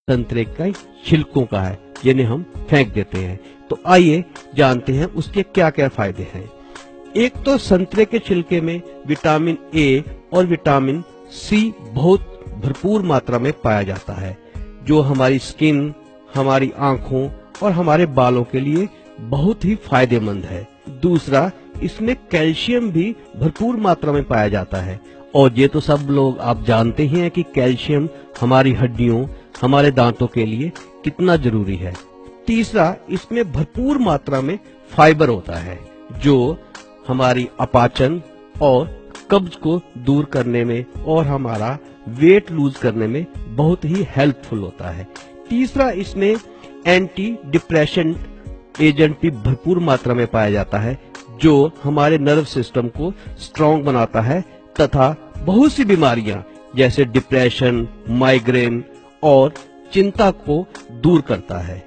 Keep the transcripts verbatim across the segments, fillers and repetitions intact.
संतरे का छिलकों का है, जिन्हें हम फेंक देते हैं। तो आइए जानते हैं उसके क्या क्या फायदे हैं। एक तो संतरे के छिलके में विटामिन ए और विटामिन सी बहुत भरपूर मात्रा में पाया जाता है, जो हमारी स्किन, हमारी आंखों और हमारे बालों के लिए बहुत ही फायदेमंद है। दूसरा, इसमें कैल्शियम भी भरपूर मात्रा में पाया जाता है, और ये तो सब लोग आप जानते ही हैं कि कैल्शियम हमारी हड्डियों, हमारे दांतों के लिए कितना जरूरी है। तीसरा, इसमें भरपूर मात्रा में फाइबर होता है, जो हमारी अपाचन और कब्ज को दूर करने में और हमारा वेट लूज करने में बहुत ही हेल्पफुल होता है। तीसरा, इसमें एंटी डिप्रेशन एजेंट भी भरपूर मात्रा में पाया जाता है, जो हमारे नर्व सिस्टम को स्ट्रांग बनाता है तथा बहुत सी बीमारियां जैसे डिप्रेशन, माइग्रेन और चिंता को दूर करता है।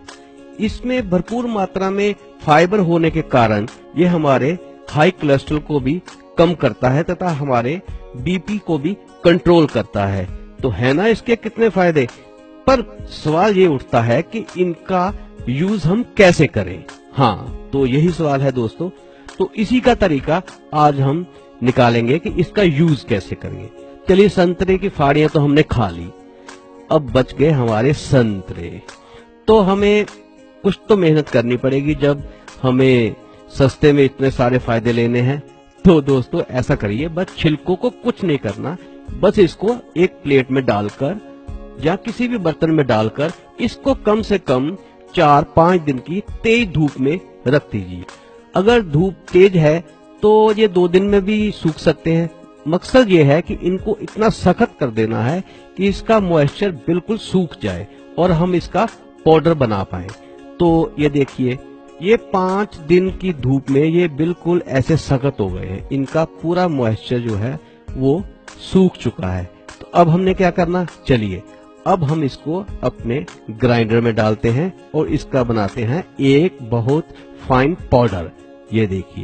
इसमें भरपूर मात्रा में फाइबर होने के कारण ये हमारे हाई कोलेस्ट्रॉल को भी कम करता है तथा हमारे बीपी को भी कंट्रोल करता है। तो है ना इसके कितने फायदे। पर सवाल ये उठता है कि इनका यूज हम कैसे करें। हाँ, तो यही सवाल है दोस्तों। तो इसी का तरीका आज हम निकालेंगे कि इसका यूज कैसे करेंगे। चलिए, संतरे की फाड़ियां तो हमने खा ली, अब बच गए हमारे संतरे। तो हमें कुछ तो मेहनत करनी पड़ेगी जब हमें सस्ते में इतने सारे फायदे लेने हैं। तो दोस्तों ऐसा करिए, बस छिलकों को कुछ नहीं करना, बस इसको एक प्लेट में डालकर या किसी भी बर्तन में डालकर इसको कम से कम चार पांच दिन की तेज धूप में रख दीजिए। अगर धूप तेज है तो ये दो दिन में भी सूख सकते हैं। मकसद ये है कि इनको इतना सख्त कर देना है कि इसका मॉइस्चर बिल्कुल सूख जाए और हम इसका पाउडर बना पाए। तो ये देखिए, ये पांच दिन की धूप में ये बिल्कुल ऐसे सख्त हो गए हैं, इनका पूरा मॉइस्चर जो है वो सूख चुका है। तो अब हमने क्या करना, चलिए अब हम इसको अपने ग्राइंडर में डालते हैं और इसका बनाते हैं एक बहुत फाइन पाउडर। ये देखिए,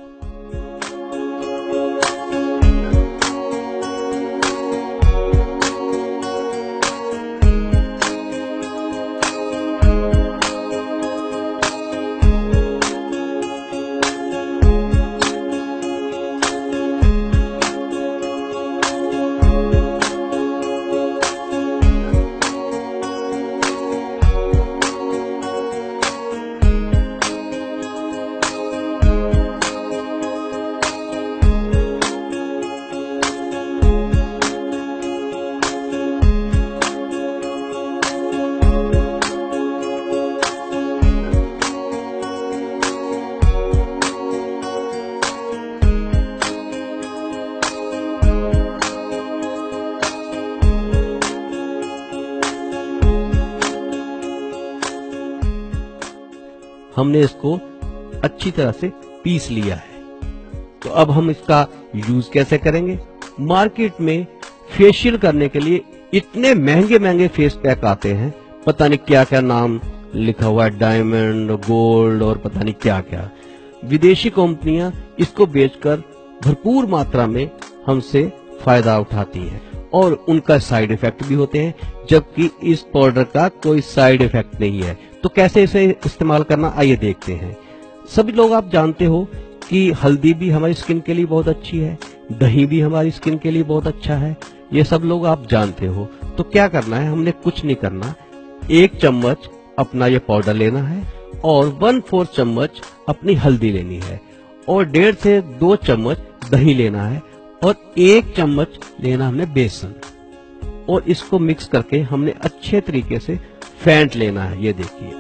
हमने इसको अच्छी तरह से पीस लिया है। तो अब हम इसका यूज कैसे करेंगे। मार्केट में फेशियल करने के लिए इतने महंगे महंगे फेस पैक आते हैं, पता नहीं क्या क्या नाम लिखा हुआ है, डायमंड, गोल्ड और पता नहीं क्या क्या। विदेशी कंपनियां इसको बेचकर भरपूर मात्रा में हमसे फायदा उठाती हैं और उनका साइड इफेक्ट भी होते हैं, जबकि इस पाउडर का कोई साइड इफेक्ट नहीं है। तो कैसे इसे इस्तेमाल करना, आइए देखते हैं। सभी लोग आप जानते हो कि हल्दी भी हमारी स्किन के लिए बहुत अच्छी है, दही भी हमारी स्किन के लिए बहुत अच्छा है, ये सब लोग आप जानते हो। तो क्या करना है, हमने कुछ नहीं करना, एक चम्मच अपना ये पाउडर लेना है और वन फोर्थ चम्मच अपनी हल्दी लेनी है और डेढ़ से दो चम्मच दही लेना है और एक चम्मच लेना हमने बेसन, और इसको मिक्स करके हमने अच्छे तरीके से फेंट लेना है। ये देखिए,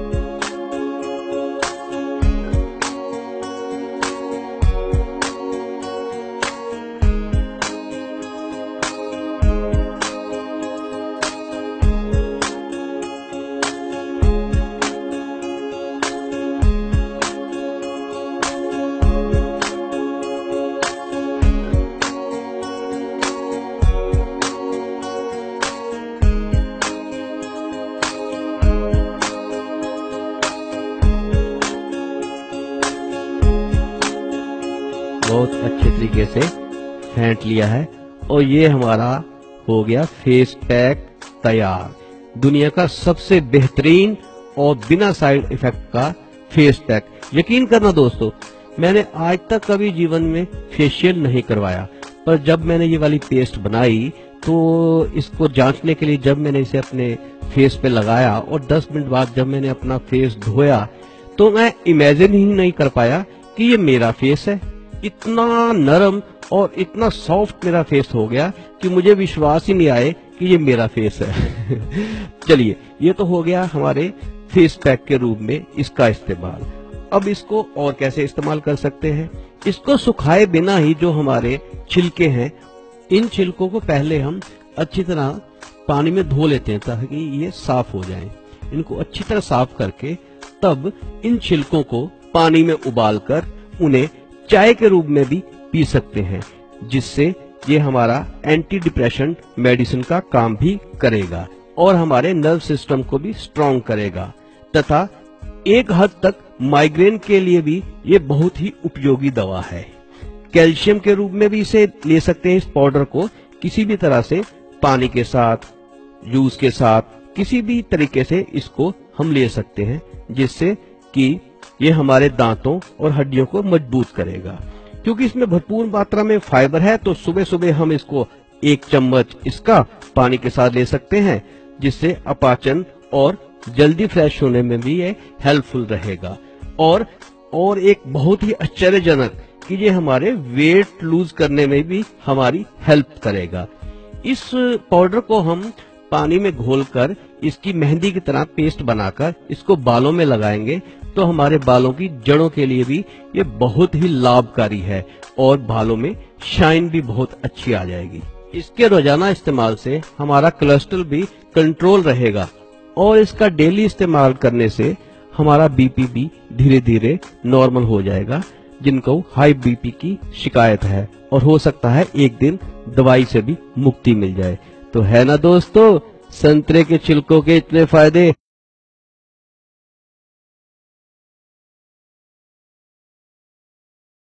बहुत अच्छे तरीके से फेंट लिया है और ये हमारा हो गया फेस पैक तैयार। दुनिया का सबसे बेहतरीन और बिना साइड इफेक्ट का फेस पैक। यकीन करना दोस्तों, मैंने आज तक कभी जीवन में फेशियल नहीं करवाया, पर जब मैंने ये वाली पेस्ट बनाई तो इसको जांचने के लिए जब मैंने इसे अपने फेस पे लगाया और दस मिनट बाद जब मैंने अपना फेस धोया तो मैं इमेजिन ही नहीं कर पाया कि ये मेरा फेस है। इतना नरम और इतना सॉफ्ट मेरा फेस हो गया कि मुझे विश्वास ही नहीं आए कि ये मेरा फेस है। चलिए, ये तो हो गया हमारे फेस पैक के रूप में इसका इस्तेमाल। अब इसको और कैसे इस्तेमाल कर सकते हैं? इसको सुखाए बिना ही जो हमारे छिलके हैं, इन छिलकों को पहले हम अच्छी तरह पानी में धो लेते हैं ताकि ये साफ हो जाएं। इनको अच्छी तरह साफ करके तब इन छिलकों को पानी में उबालकर उन्हें चाय के रूप में भी पी सकते हैं, जिससे ये हमारा एंटी डिप्रेशन मेडिसिन का काम भी करेगा और हमारे नर्व सिस्टम को भी स्ट्रॉन्ग करेगा तथा एक हद तक माइग्रेन के लिए भी ये बहुत ही उपयोगी दवा है। कैल्शियम के रूप में भी इसे ले सकते हैं। इस पाउडर को किसी भी तरह से पानी के साथ, जूस के साथ, किसी भी तरीके से इसको हम ले सकते हैं, जिससे कि ये हमारे दांतों और हड्डियों को मजबूत करेगा। क्योंकि इसमें भरपूर मात्रा में फाइबर है तो सुबह सुबह हम इसको एक चम्मच इसका पानी के साथ ले सकते हैं, जिससे अपाचन और जल्दी फ्रेश होने में भी ये हेल्पफुल रहेगा। और और एक बहुत ही आश्चर्यजनक कि ये हमारे वेट लूज करने में भी हमारी हेल्प करेगा। इस पाउडर को हम पानी में घोलकर इसकी मेहंदी की तरह पेस्ट बनाकर इसको बालों में लगाएंगे तो हमारे बालों की जड़ों के लिए भी ये बहुत ही लाभकारी है और बालों में शाइन भी बहुत अच्छी आ जाएगी। इसके रोजाना इस्तेमाल से हमारा कोलेस्ट्रॉल भी कंट्रोल रहेगा और इसका डेली इस्तेमाल करने से हमारा बीपी भी धीरे धीरे नॉर्मल हो जाएगा, जिनको हाई बीपी की शिकायत है, और हो सकता है एक दिन दवाई से भी मुक्ति मिल जाए। तो है ना दोस्तों, संतरे के छिलकों के इतने फायदे।